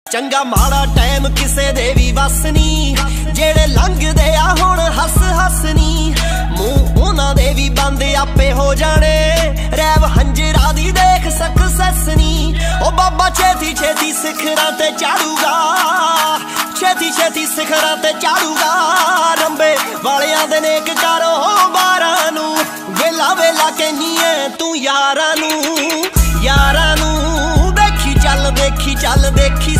चंगा माड़ा टाइम किसे दे भी वस नी, जेड़े लंघदे आ हुण हस हस नी, मूंह उन्हां दे भी बंद आपे हो जाने, रैव हंजरा दी देख सक्सेस नी। ओ बाबा छेती छेती सिखरां ते चाड़ूगा, छेती छेती सिखरां ते चाड़ूगा, रंबे वालियां दे नेक करो बारां नू, वेला वेला कहनी ऐ तू यारां नू, यारां नू देखी चल देखी